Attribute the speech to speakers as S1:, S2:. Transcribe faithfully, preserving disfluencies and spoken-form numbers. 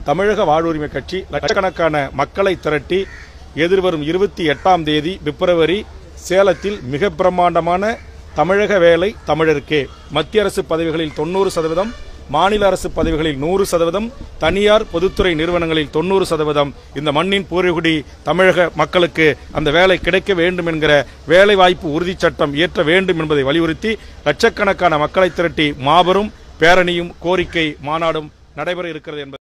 S1: தமிழக வாழ்வுரிமை கட்சி லட்சக்கணக்கான மக்களை திரட்டி எதிர்வரும் இருபத்தி எட்டாம் தேதி பிப்ரவரி சேலத்தில் மிக பிரம்மாண்டமான தமிழக வேலை தமிழருக்கே, மத்திய அரசு பதவிகளில் தொண்ணூறு சதவீதம், மாநில அரசு பதவிகளில் நூறு சதவீதம், தனியார் பொதுத்துறை நிறுவனங்களில் தொண்ணூறு சதவீதம் இந்த மண்ணின் பூர்வீகுடி தமிழக மக்களுக்கு அந்த வேலை கிடைக்க வேண்டும் என்கிற வேலை வாய்ப்பு உறுதி சட்டம் இயற்ற வேண்டும் என்பதை வலியுறுத்தி லட்சக்கணக்கான மக்களை திரட்டி மாபெரும் பேரணியும் கோரிக்கை மாநாடும் நடைபெற இருக்கிறது என்பது